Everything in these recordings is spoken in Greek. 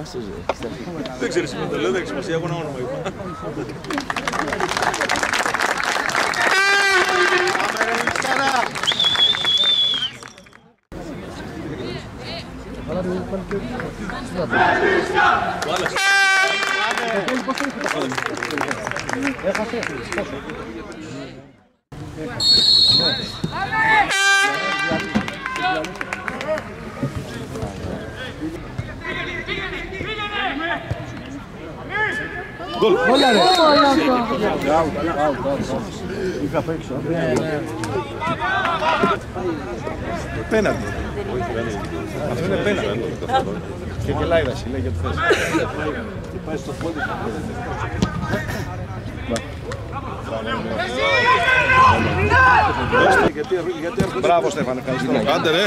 Δεν ξέρεις με το λέω, δεν έχει σημασία, έχω ένα όνομα είπα. Γκολ! Πέναντι. Αυτό είναι πέναντι. Και γελάει η Βασιλεία για το θες. Και πάει στο πόδι. Μπράβο Στέφανε, ευχαριστώ. Άντε ρε.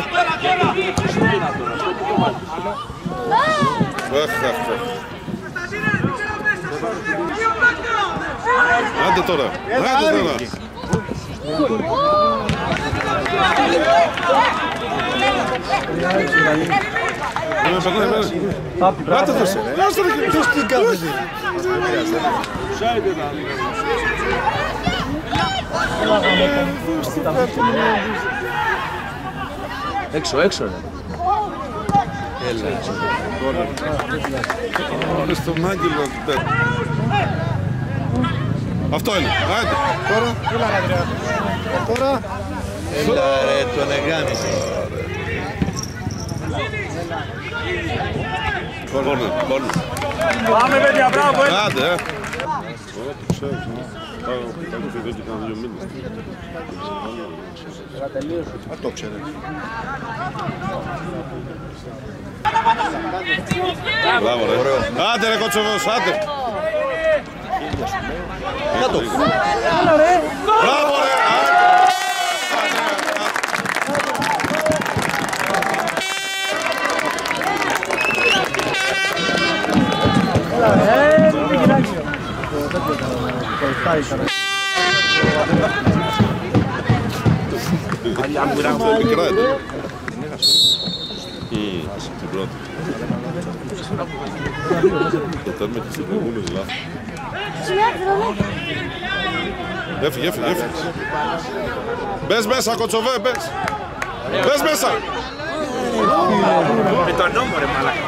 Άντε τώρα, άντε τώρα. Άντε δώσε ρε, άστο ρε, ποιος την κάθεται. Έξω, έξω ρε. Έλα έξω. Ωραία στον Άγγελο. Αυτό είναι. Άντε. Τώρα. Έλα ρε Αντρέα. Τώρα. Έλα ρε, τον εγάμισε. Κόρνερ. Πάμε παιδιά, μπράβο. Άντε. Ωραία, το ξέρεις. Θα το φύγω και κάνα 2 μήνες. Αν το ξέρετε. Μπράβο ρε. Άντε ρε Κοτσοβός, άντε. Κάτω. Μπράβο ρε. Την πρώτη. Το τέρμα και στην προηγούμενη λάθη. Έφυγε. Μπες μέσα Κοτσοβέ, μπες. Μπες μέσα. Με το νόμο ρε μαλάκα.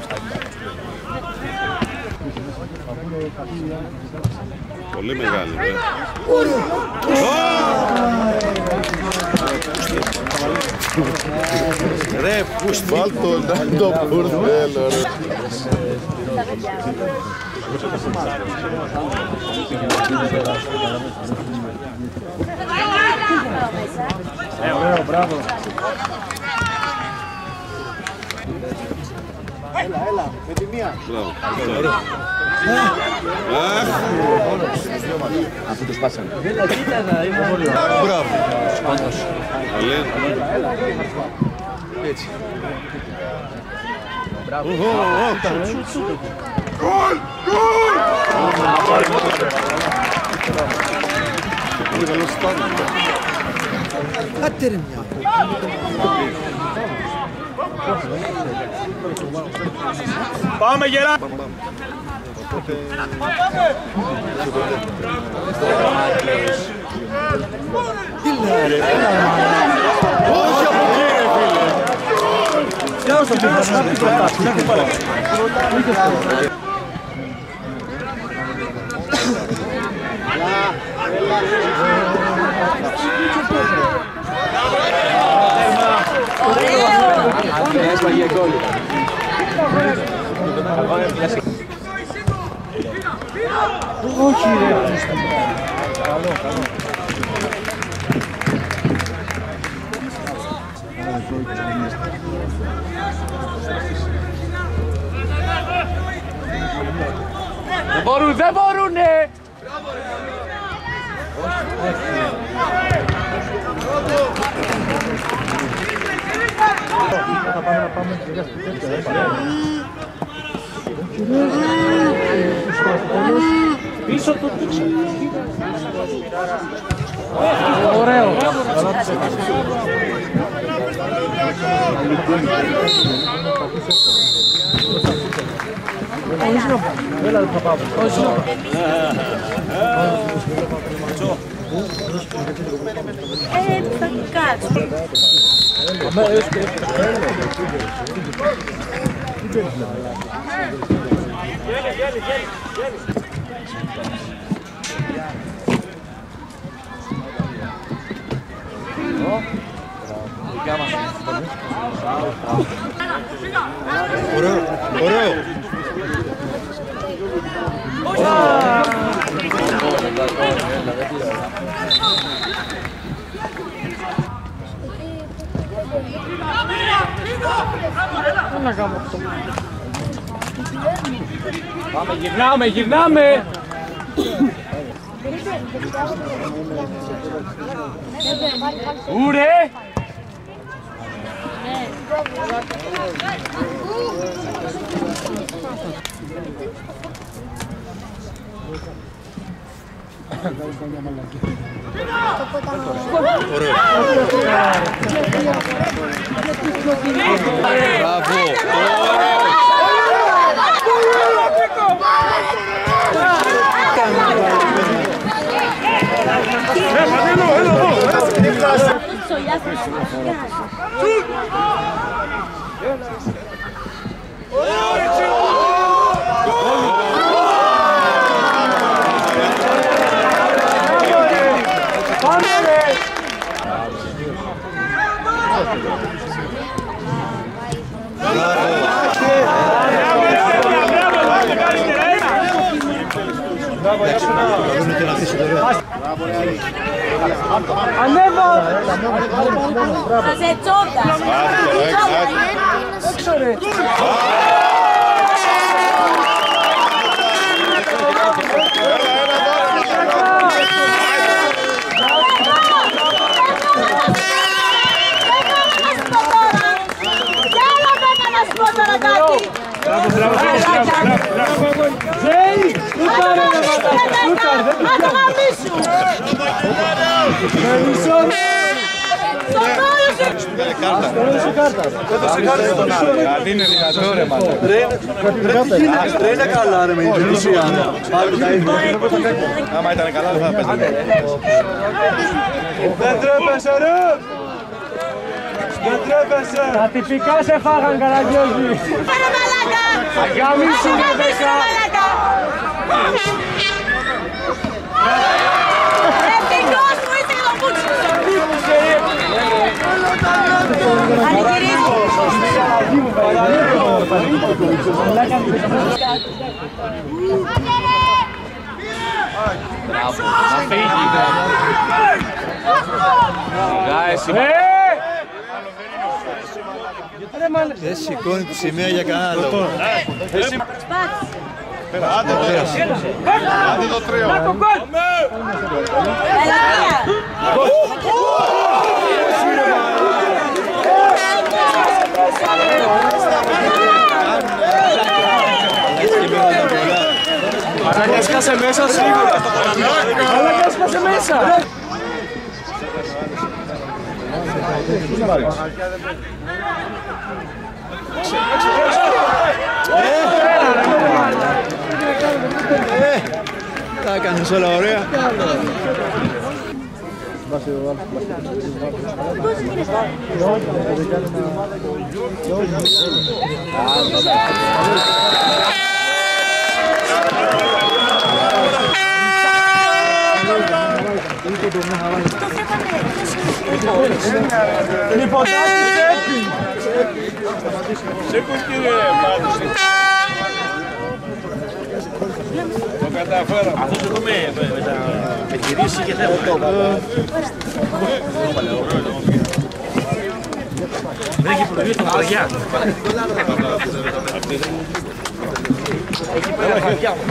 Πολύ μεγάλη. Ρε, πούς βάλ το μπουρδέλο ρε. Ωραίο, μπράβο. Έλα, με τη μία. Μπράβο. Αφού το σπάσανε. Μπράβο. Έτσι. Μπράβο. Κάτε ρε μια. Πάμε γερά. Όχι από εκεί ρε φίλε. Ποιος το όχι ρε. Καλό, καλό. Δεν μπορουνε! Πίσω το πίσω. Ωραίο. Έλα, θα πάω. Θα κάτσω. Ωραίο, ωραίο. Πάμε, γυρνάμε, γυρνάμε! Ούρε! Ανέβω! Θα σε τσόκα! Έξω ρε! Ζέι! Σούταρε ρε πατάτα! Σούταρε! Δεν τους πιάνει! Έδωσε κάρτα! Έδωσε κάρτα στον άλλο! Είναι δυνατό ρε μάλλον! Ρε είναι καλά ρε με την Ρουσία. Άμα ήταν καλά δεν θα παίζανε. Δεν τρέπεσαι ρε! Δεν τρέπεσαι! Τα τυπικά σε φάγαν Καραγκιόζη! Πάρε μαλάκα! Αγαμίσου με δέκα! Ευτυχώς μου είσαι το πούτσο! Ανηγυρίζω! Μπράβο, να φύγει! Δεν σηκώνει τη σημαία για κανένα λόγο. Άντε το τρίο. Αλλά έσκασε μέσα σίγουρα! Αλλά έσκασε μέσα! Τα έκανες όλα ωραία. Το καταφέρω. Αυτός εδώ με γυρίσει και θέλω. Δεν έχει προβεί στον παιδιά. Έχει πέρα χαρτιά μου.